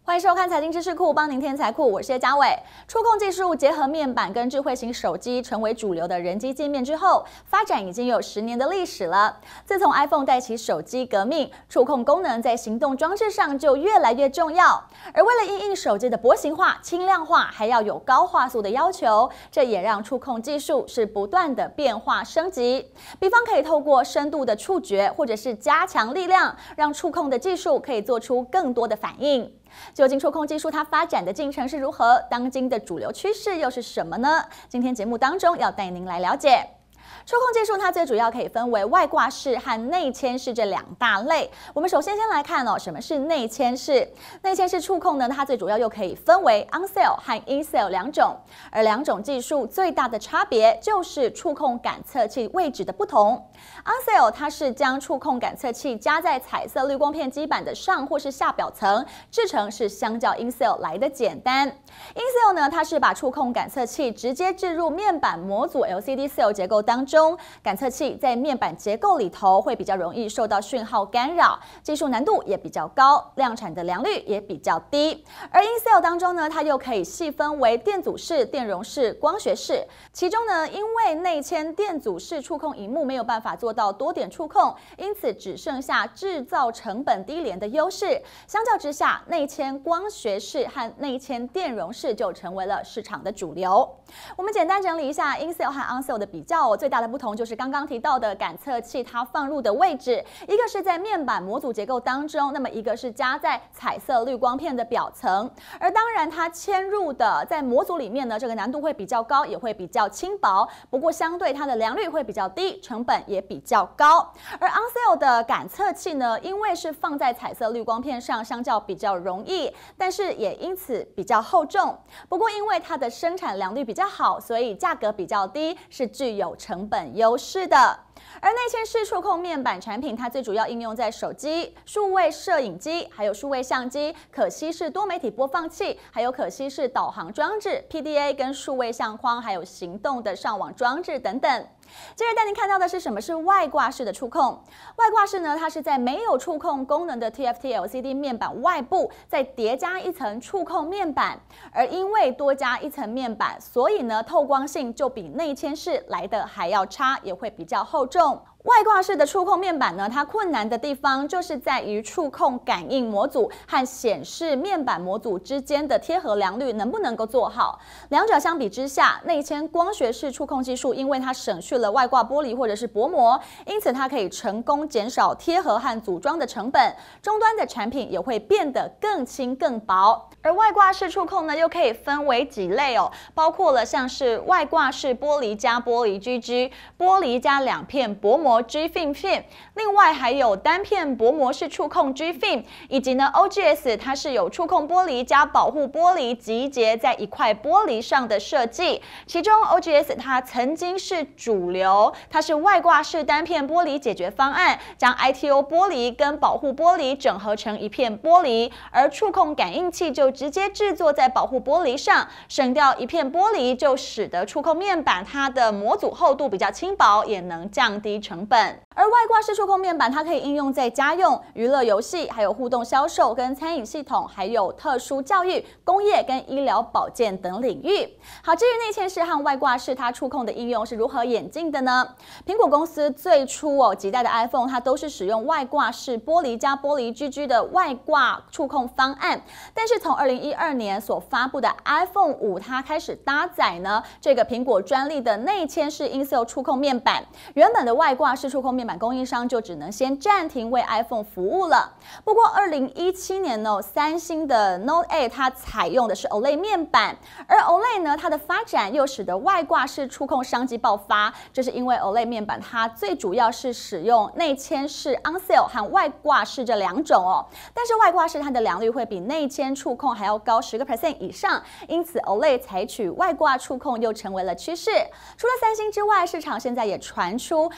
欢迎收看财经知识库，帮您添财库，我是叶嘉伟。触控技术结合面板跟智慧型手机，成为主流的人机界面之后，发展已经有10年的历史了。自从 iPhone 带起手机革命，触控功能在行动装置上就越来越重要。而为了因应手机的薄型化、轻量化，还要有高画素的要求，这也让触控技术是不断的变化升级。比方可以透过深度的触觉，或者是加强力量，让触控的技术可以做出更多的反应。究竟触控技术它发展的进程是如何？当今的主流趋势又是什么呢？今天节目当中要带您来了解。触控技术它最主要可以分为外挂式和内嵌式这2大类。我们首先来看什么是内嵌式？内嵌式触控呢，它最主要又可以分为 on-cell 和 in-cell 2种，而2种技术最大的差别就是触控感测器位置的不同。on-cell 它是将触控感测器加在彩色滤光片基板的上或是下表层，制成是相较 in-cell 来的简单。in-cell 呢，它是把触控感测器直接置入面板模组 LCD cell 结构当中。感测器在面板结构里头会比较容易受到讯号干扰，技术难度也比较高，量产的良率也比较低。而 in-cell 当中呢，它又可以细分为电阻式、电容式、光学式。其中呢，因为内嵌电阻式触控萤幕没有办法做到多点触控，因此只剩下制造成本低廉的优势。相较之下，内嵌光学式和内嵌电容式就成为了市场的主流。我们简单整理一下 in-cell 和 on-cell 的比较最大的不同就是刚刚提到的感测器它放入的位置，一个是在面板模组结构当中，那么一个是加在彩色滤光片的表层。而当然它嵌入的在模组里面呢，这个难度会比较高，也会比较轻薄，不过相对它的良率会比较低，成本也比较高。而 on-cell 的感测器呢，因为是放在彩色滤光片上，相较比较容易，但是也因此比较厚重。不过因为它的生产良率比较好，所以价格比较低，是具有成本优势的。而内嵌式触控面板产品，它最主要应用在手机、数位摄影机、还有数位相机、可吸式多媒体播放器，还有可吸式导航装置、PDA 跟数位相框，还有行动的上网装置等等。接着带您看到的是什么是外挂式的触控。外挂式呢，它是在没有触控功能的 TFT LCD 面板外部再叠加一层触控面板，而因为多加一层面板，所以呢透光性就比内嵌式来的还要差，也会比较厚重。外挂式的触控面板呢，它困难的地方就是在于触控感应模组和显示面板模组之间的贴合良率能不能够做好。两者相比之下，内嵌光学式触控技术，因为它省去了外挂玻璃或者是薄膜，因此它可以成功减少贴合和组装的成本，终端的产品也会变得更轻更薄。而外挂式触控呢，又可以分为几类包括了像是外挂式玻璃加玻璃 GG、玻璃加2片薄膜G-Film 片，另外还有单片薄膜式触控 G-Film， 以及呢 OGS 它是有触控玻璃加保护玻璃集结在一块玻璃上的设计。其中 OGS 它曾经是主流，它是外挂式单片玻璃解决方案，将 ITO 玻璃跟保护玻璃整合成一片玻璃，而触控感应器就直接制作在保护玻璃上，省掉一片玻璃，就使得触控面板它的模组厚度比较轻薄，也能降低成本。而外挂式触控面板，它可以应用在家用、娱乐游戏，还有互动销售跟餐饮系统，还有特殊教育、工业跟医疗保健等领域。好，至于内嵌式和外挂式它触控的应用是如何演进的呢？苹果公司最初几代的 iPhone 它都是使用外挂式玻璃加玻璃 GG 的外挂触控方案，但是从2012年所发布的 iPhone 5，它开始搭载呢这个苹果专利的内嵌式 in-cell 触控面板，原本的外挂式触控面板供应商就只能先暂停为 iPhone 服务了。不过2017年呢，三星的 Note 8它采用的是 OLED 面板，而 OLED 呢它的发展又使得外挂式触控商机爆发，这是因为 OLED 面板它最主要是使用内嵌式 on-cell 和外挂式这2种但是外挂式它的良率会比内嵌触控还要高10% 以上，因此 OLED 采取外挂触控又成为了趋势。除了三星之外，市场现在也传出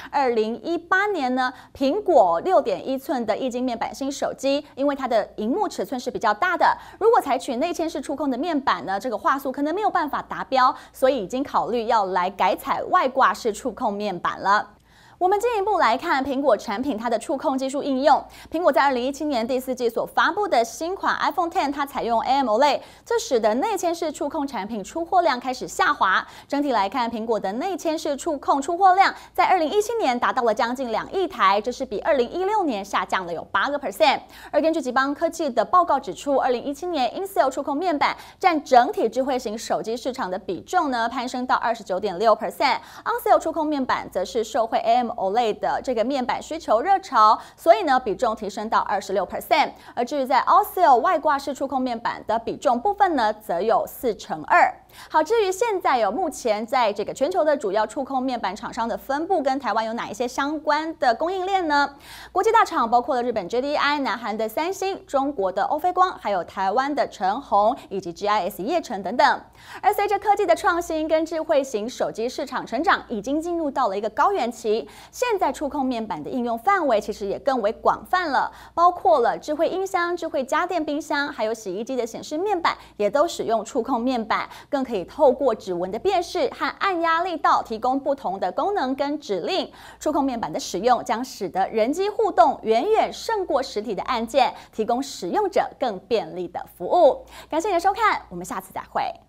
2018年呢，苹果6.1寸的液晶面板新手机，因为它的萤幕尺寸是比较大的，如果采取内嵌式触控的面板呢，这个画素可能没有办法达标，所以已经考虑要来改采外挂式触控面板了。 我们进一步来看苹果产品它的触控技术应用。苹果在2017年第4季所发布的新款 iPhone X， 它采用 AMOLED， 这使得内嵌式触控产品出货量开始下滑。整体来看，苹果的内嵌式触控出货量在2017年达到了将近2亿台，这是比2016年下降了有8%。而根据吉邦科技的报告指出，2017年 Intel 触控面板占整体智慧型手机市场的比重呢攀升到29.6%。Ancel 触控面板则是受惠 AMOLED 的这个面板需求热潮，所以呢比重提升到26%。而至于在 Ancel 外挂式触控面板的比重部分呢，则有42%。好，至于现在目前在这个全球的主要触控面板厂商的分布跟台湾有哪一些相关的供应链呢？国际大厂包括了日本 JDI、南韩的三星、中国的欧菲光，还有台湾的成宏以及 GIS 业成等等。而随着科技的创新跟智慧型手机市场成长，已经进入到了一个高原期。现在触控面板的应用范围其实也更为广泛了，包括了智慧音箱、智慧家电冰箱，还有洗衣机的显示面板，也都使用触控面板，更可以透过指纹的辨识和按压力道提供不同的功能跟指令。触控面板的使用将使得人机互动远远胜过实体的按键，提供使用者更便利的服务。感谢你的收看，我们下次再会。